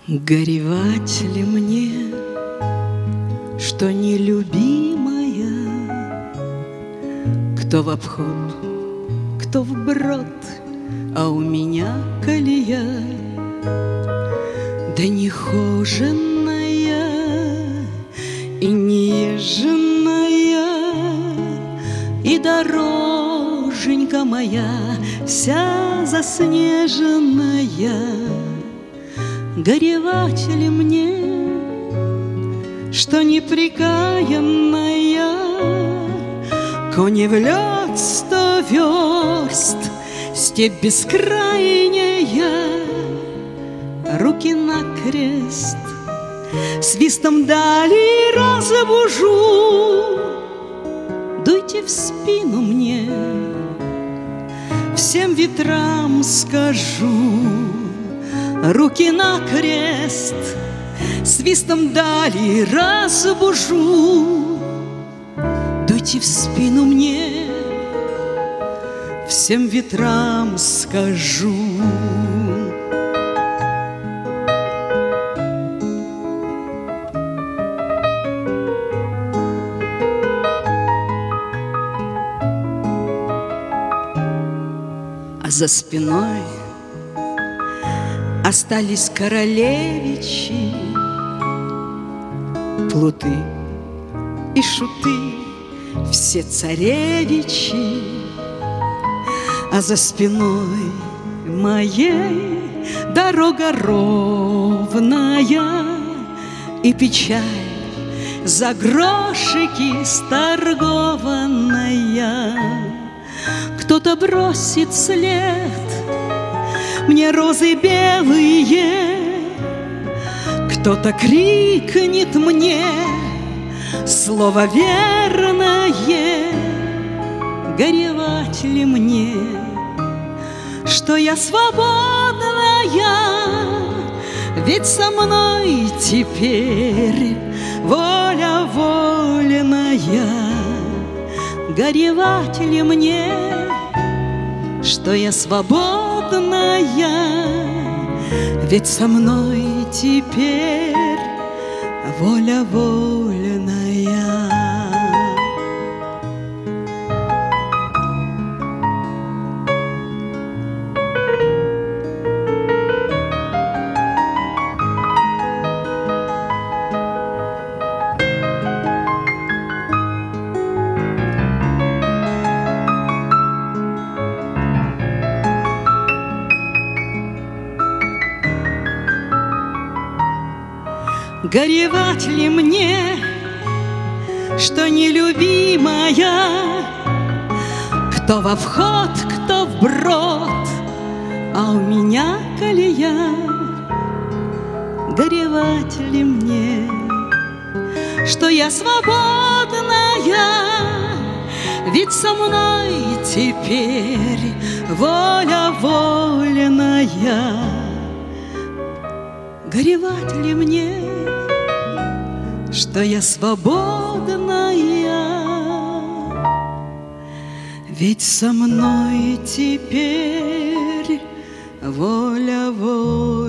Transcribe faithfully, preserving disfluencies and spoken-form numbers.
Горевать ли мне, что нелюбимая, кто в обход, кто вброд, а у меня колея, да нехоженная и нежная, и дороженька моя вся заснеженная. Горевать ли мне, что непрекаянная, кони в лед сто верст, степь бескрайняя, руки накрест, свистом дали разбужу. Дуйте в спину мне, всем ветрам скажу, руки накрест, свистом дали разбужу. Дуйте в спину мне, всем ветрам скажу. А за спиной остались королевичи, плуты и шуты, все царевичи. А за спиной моей дорога ровная, и печаль за грошики сторгованная. Кто-то бросит вслед мне розы белые, кто-то крикнет мне слово верное. Горевать ли мне, что я свободная, ведь со мной теперь воля вольная. Горевать ли мне, что я свободная, ведь со мной теперь воля вольная. Горевать ли мне, что нелюбимая, кто во вход, кто вброд, а у меня колея? Горевать ли мне, что я свободная, ведь со мной теперь воля вольная? Горевать ли мне, что я свободная, ведь со мной теперь воля воля.